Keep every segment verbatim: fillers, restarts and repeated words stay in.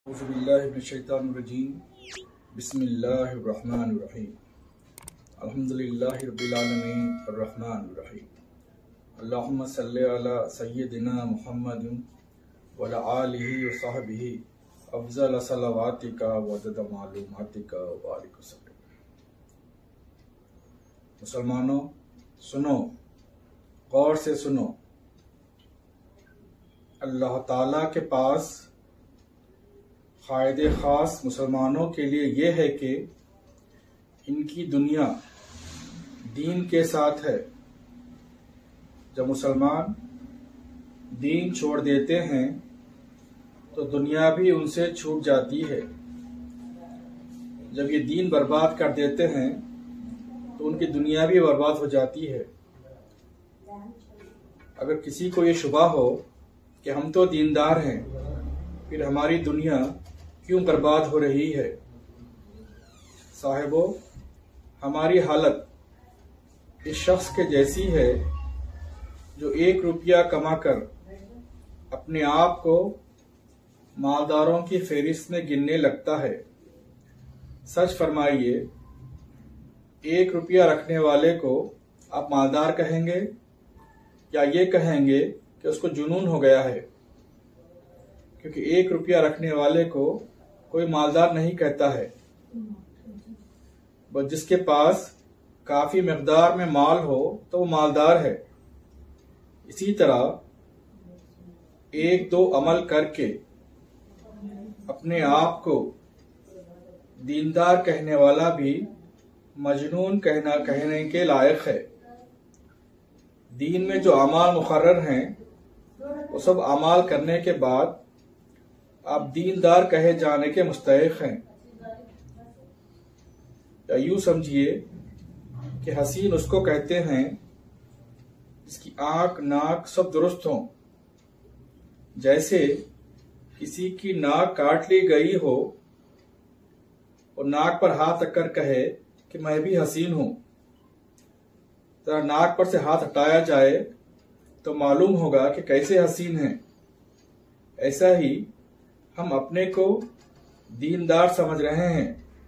औज़ुबिल्लाहिमिनश्शैतानिर्रजीम बिस्मिल्लाहिर्रहमानिर्रहीम अल्हम्दुलिल्लाहि रब्बिल आलमीन अर्रहमानिर्रहीम अल्लाहुम्मा सल्लि अला सय्यिदिना मुहम्मदिन व अला आलिहि व सहबिहि अफ़ज़ल सलावातिका व अदद मालूमातिका व बारिक वसल्लम। मुसलमानों सुनो, गौर से सुनो। अल्लाह ताला के पास फ़ायदे ख़ास मुसलमानों के लिए ये है कि इनकी दुनिया दीन के साथ है। जब मुसलमान दीन छोड़ देते हैं तो दुनिया भी उनसे छूट जाती है। जब ये दीन बर्बाद कर देते हैं तो उनकी दुनिया भी बर्बाद हो जाती है। अगर किसी को ये शुबा हो कि हम तो दीनदार हैं, फिर हमारी दुनिया क्यों बर्बाद हो रही है? साहिबो, हमारी हालत इस शख्स के जैसी है जो एक रुपया कमाकर अपने आप को मालदारों की फहरिस्त में गिनने लगता है। सच फरमाइए, एक रुपया रखने वाले को आप मालदार कहेंगे या ये कहेंगे कि उसको जुनून हो गया है? क्योंकि एक रुपया रखने वाले को कोई मालदार नहीं कहता है, बस जिसके पास काफी मिकदार में माल हो तो वो मालदार है। इसी तरह एक दो अमल करके अपने आप को दीनदार कहने वाला भी मजनून कहना कहने के लायक है। दीन में जो अमाल मुकर्रर हैं वो सब अमाल करने के बाद आप दीनदार कहे जाने के मुस्तहिक हैं। या यूं समझिए कि हसीन उसको कहते हैं जिसकी आंख नाक सब दुरुस्त हो। जैसे किसी की नाक काट ली गई हो और नाक पर हाथ रखकर कहे कि मैं भी हसीन हूं, जरा नाक पर से हाथ हटाया जाए तो मालूम होगा कि कैसे हसीन हैं। ऐसा ही हम अपने को दीनदार समझ रहे हैं।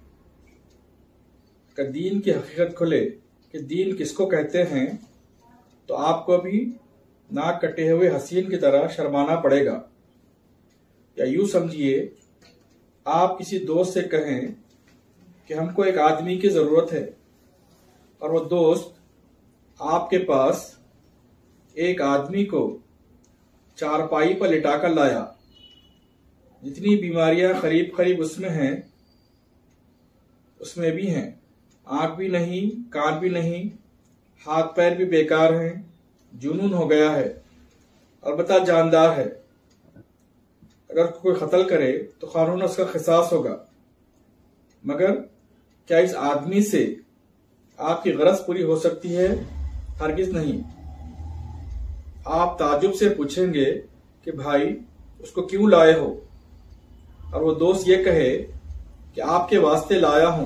अगर दीन की हकीकत खुले कि दीन किसको कहते हैं तो आपको भी नाक कटे हुए हसीन की तरह शर्माना पड़ेगा। या यूं समझिए, आप किसी दोस्त से कहें कि हमको एक आदमी की जरूरत है और वो दोस्त आपके पास एक आदमी को चारपाई पर लिटाकर लाया। जितनी बीमारियां करीब करीब उसमें हैं उसमें भी हैं। आंख भी नहीं, कान भी नहीं, हाथ पैर भी बेकार हैं, जुनून हो गया है, अलबत्ता जानदार है। अगर कोई कत्ल करे तो कानून उसका क़िसास होगा। मगर क्या इस आदमी से आपकी गरज पूरी हो सकती है? हरगिज नहीं। आप ताजुब से पूछेंगे कि भाई उसको क्यों लाए हो, और वो दोस्त ये कहे कि आपके वास्ते लाया हूं,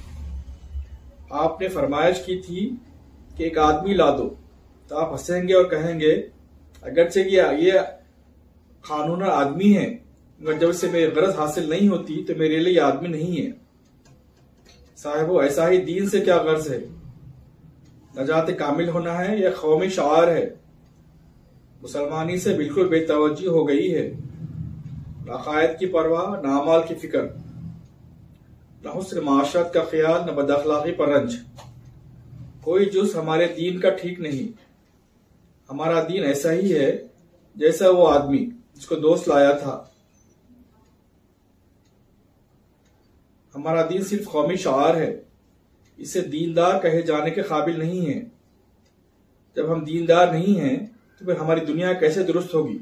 आपने फरमाइश की थी कि एक आदमी ला दो, तो आप हंसेंगे और कहेंगे अगरचे ये ये कानून आदमी है, मगर जब से मेरी गरज हासिल नहीं होती तो मेरे लिए आदमी नहीं है। साहिबो, ऐसा ही दीन से क्या गर्ज है? नजात कामिल होना है या कौमी शार है? मुसलमानी से बिल्कुल बेतवज्जी हो गई है। न अकायद की परवाह, न अमाल की फिक्र, न हुस्न माशरत का ख्याल, न बदअखलाकी पर रंज। कोई जुज हमारे दीन का ठीक नहीं। हमारा दीन ऐसा ही है जैसा वो आदमी जिसको दोस्त लाया था। हमारा दीन सिर्फ कौमी शार है, इसे दीनदार कहे जाने के काबिल नहीं है। जब हम दीनदार नहीं हैं तो फिर हमारी दुनिया कैसे दुरुस्त होगी?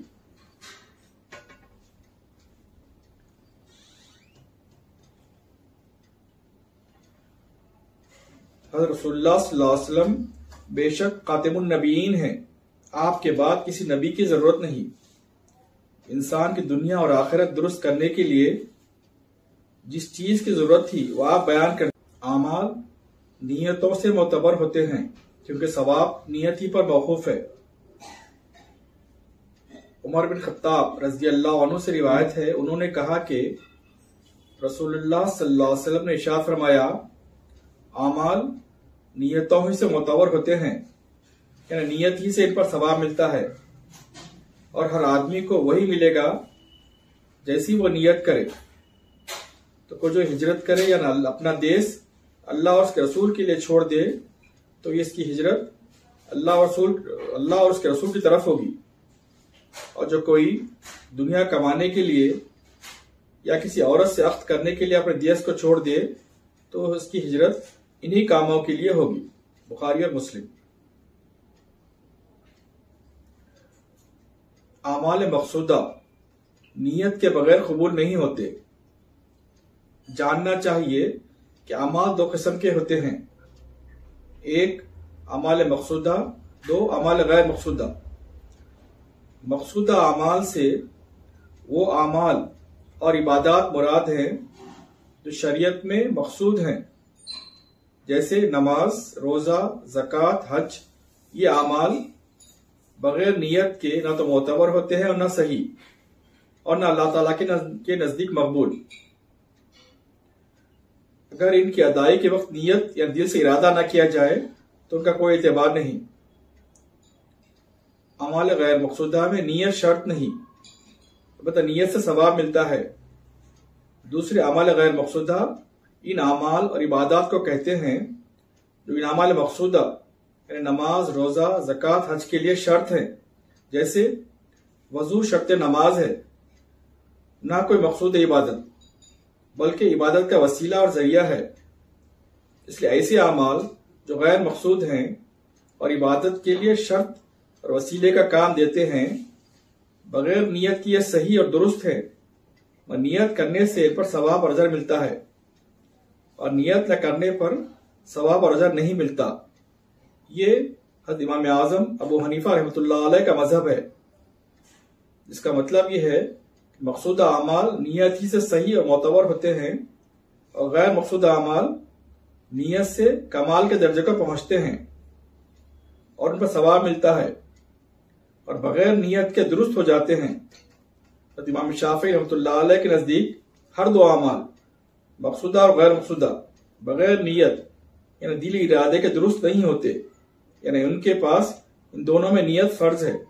हज़रत रसूलुल्लाह सल्लल्लाहु अलैहि वसल्लम बेशक खातिमुन नबीयीन हैं। आपके बाद किसी नबी की जरूरत नहीं। इंसान की दुनिया और आखिरत दुरुस्त करने के लिए जिस चीज की जरूरत थी वह आप बयान कर। आमाल नियतों से मोतबर होते हैं क्योंकि सवाब नियत ही पर मौकूफ है। उमर बिन खत्ताब रज़ी अल्लाह अन्हु से रिवायत है, उन्होंने कहा कि रसूलुल्लाह सल्लल्लाहु अलैहि वसल्लम ने इरशाद फरमाया, आमाल नियतों ही से मुतवर होते हैं, यानी नियत ही से इन पर सवाब मिलता है, और हर आदमी को वही मिलेगा जैसी वो नियत करे। तो कोई जो हिजरत करे या अपना देश अल्लाह और उसके रसूल के लिए छोड़ दे, तो ये इसकी हिजरत अल्लाह और रसूल अल्लाह और उसके रसूल की तरफ होगी। और जो कोई दुनिया कमाने के लिए या किसी औरत से अख्त करने के लिए अपने देश को छोड़ दे, तो उसकी हिजरत इन्हीं कामों के लिए होगी। बुखारी और मुस्लिम। आमाल मकसूदा नियत के बगैर कबूल नहीं होते। जानना चाहिए कि अमाल दो किस्म के होते हैं, एक अमाल मकसूदा, दो अमाल गैर मकसूदा। मकसूदा अमाल से वो अमाल और इबादत मुराद हैं जो शरीयत में मकसूद हैं, जैसे नमाज, रोजा, ज़कात, हज। ये अमाल बगैर नियत के ना तो मोतबर होते हैं और ना सही, और ना अल्लाह ताला के नजदीक मकबूल। अगर इनकी अदाई के वक्त नियत या दिल से इरादा ना किया जाए तो उनका कोई एतबार नहीं। अमाल गैर मकसूदा में नियत शर्त नहीं, बता नियत से सवाब मिलता है। दूसरे अमाल गैर मकसूदा इन अमाल और इबादत को कहते हैं जो इन अमाल मकसूदा यानी नमाज, रोजा, ज़कात, हज के लिए शर्त है। जैसे वजू शर्त नमाज है, ना कोई मकसूद इबादत बल्कि इबादत का वसीला और जरिया है। इसलिए ऐसे अमाल जो गैर मकसूद हैं और इबादत के लिए शर्त और वसीले का काम देते हैं, बगैर नियत किए सही और दुरुस्त है, और नियत करने से इन पर सवाब और अजर मिलता है, और नियत न करने पर सवाब और अजर नहीं मिलता। ये हज़रत इमाम आज़म अबू हनीफा रहमतुल्लाह अलैह का मजहब है, जिसका मतलब यह है कि मकसूदा अमाल नियत ही से सही और मोतबर होते हैं, और गैर मकसूदा अमाल नियत से कमाल के दर्जे को पहुंचते हैं और उन पर सवाब मिलता है, और बगैर नियत के दुरुस्त हो जाते हैं। तो इमाम शाफी रहमतुल्लाह अलैह के नजदीक हर दो अमाल मकसूदा और गैर मकसूदा बगैर नियत यानी दिली इरादे के दुरुस्त नहीं होते, यानी उनके पास इन दोनों में नियत फर्ज है।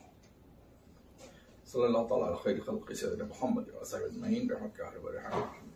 सल्लल्लाहु अलैहि व सल्लम खैर खल्क़ि सय्यदना मुहम्मद व सल्लल्लाहु अलैहि व सल्लम।